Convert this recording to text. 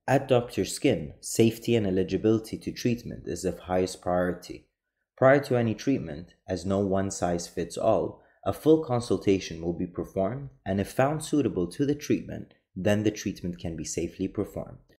At Dr. Sknn, safety and eligibility to treatment is of highest priority. Prior to any treatment, as no one size fits all, a full consultation will be performed, and if found suitable to the treatment, then the treatment can be safely performed.